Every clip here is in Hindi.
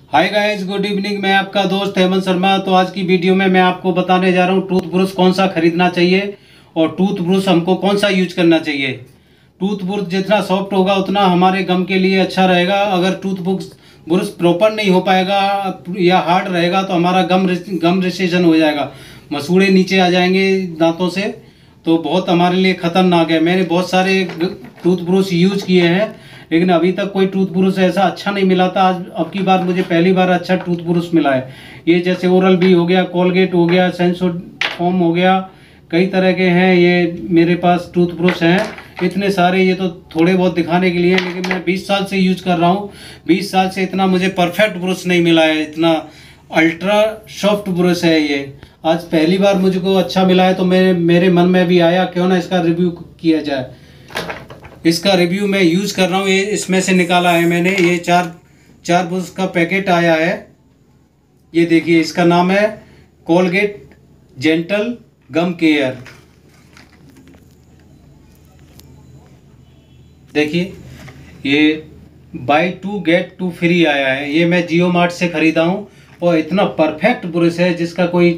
Hi guys, good evening. मैं आपका दोस्त हेमंत शर्मा। तो आज की वीडियो में मैं आपको बताने जा रहा हूँ टूथ ब्रश कौन सा खरीदना चाहिए और टूथ ब्रश हमको कौन सा यूज करना चाहिए। टूथ ब्रश जितना सॉफ्ट होगा उतना हमारे गम के लिए अच्छा रहेगा। अगर टूथ ब्रश प्रॉपर नहीं हो पाएगा या हार्ड रहेगा तो हमारा गम रिसेशन हो जाएगा, मसूड़े नीचे आ जाएंगे दांतों से, तो बहुत हमारे लिए खतरनाक है। मैंने बहुत सारे टूथ ब्रश यूज किए हैं लेकिन अभी तक कोई टूथ ब्रश ऐसा अच्छा नहीं मिला था। आज अब की बार मुझे पहली बार अच्छा टूथ ब्रश मिला है। ये जैसे ओरल बी हो गया, कोलगेट हो गया, सेंसोडर्म हो गया, कई तरह के हैं ये मेरे पास टूथ ब्रश हैं इतने सारे। ये तो थोड़े बहुत दिखाने के लिए हैं लेकिन मैं 20 साल से यूज कर रहा हूँ। 20 साल से इतना मुझे परफेक्ट ब्रश नहीं मिला है, इतना अल्ट्रा सॉफ्ट ब्रश है ये। आज पहली बार मुझको अच्छा मिला है तो मेरे मन में भी आया क्यों ना इसका रिव्यू किया जाए। इसका रिव्यू मैं यूज़ कर रहा हूँ। ये इसमें से निकाला है मैंने, ये चार ब्रश का पैकेट आया है। ये देखिए, इसका नाम है कोलगेट जेंटल गम केयर। देखिए, ये बाय 2 गेट 2 फ्री आया है। ये मैं जियो मार्ट से ख़रीदा हूँ और इतना परफेक्ट ब्रश है जिसका कोई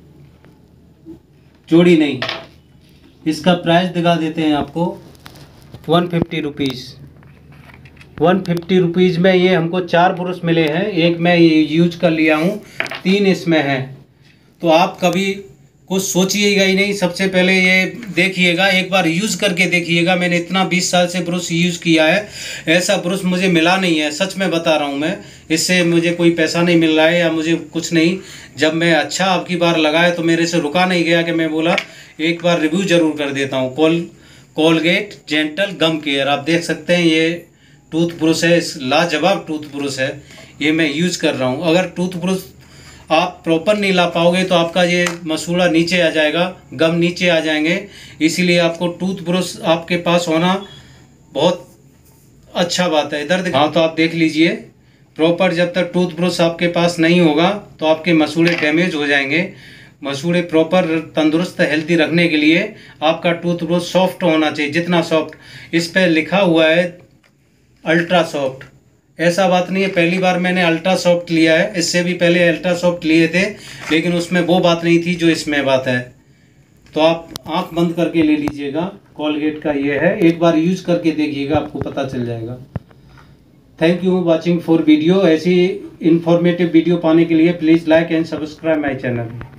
जोड़ी नहीं। इसका प्राइस दिखा देते हैं आपको, 150 रुपीज़। 150 रुपीज़ में ये हमको 4 ब्रश मिले हैं। एक मैं ये यूज कर लिया हूँ, 3 इसमें हैं। तो आप कभी कुछ सोचिएगा ही नहीं, सबसे पहले ये देखिएगा, एक बार यूज़ करके देखिएगा। मैंने इतना 20 साल से ब्रश यूज़ किया है, ऐसा ब्रश मुझे मिला नहीं है, सच में बता रहा हूँ मैं। इससे मुझे कोई पैसा नहीं मिल रहा है या मुझे कुछ नहीं। जब मैं अच्छा अब की बार लगाया तो मेरे से रुका नहीं गया कि मैं बोला एक बार रिव्यू ज़रूर कर देता हूँ। कोलगेट जेंटल गम केयर, आप देख सकते हैं ये टूथ ब्रश है, लाजवाब टूथ ब्रश है। ये मैं यूज कर रहा हूँ। अगर टूथ ब्रश आप प्रॉपर नहीं ला पाओगे तो आपका ये मसूड़ा नीचे आ जाएगा, गम नीचे आ जाएंगे। इसीलिए आपको टूथ ब्रश आपके पास होना बहुत अच्छा बात है। इधर हाँ, तो आप देख लीजिए प्रॉपर, जब तक टूथ ब्रश आपके पास नहीं होगा तो आपके मसूड़े डैमेज हो जाएंगे। मसूड़े प्रॉपर तंदुरुस्त हेल्दी रखने के लिए आपका टूथ ब्रश सॉफ्ट होना चाहिए, जितना सॉफ्ट। इस पर लिखा हुआ है अल्ट्रा सॉफ्ट, ऐसा बात नहीं है पहली बार मैंने अल्ट्रा सॉफ्ट लिया है। इससे भी पहले अल्ट्रा सॉफ्ट लिए थे लेकिन उसमें वो बात नहीं थी जो इसमें बात है। तो आप आंख बंद करके ले लीजिएगा। कोलगेट का ये है, एक बार यूज करके देखिएगा, आपको पता चल जाएगा। Thank you watching for video. ऐसी इंफॉर्मेटिव वीडियो पाने के लिए please like and subscribe my channel.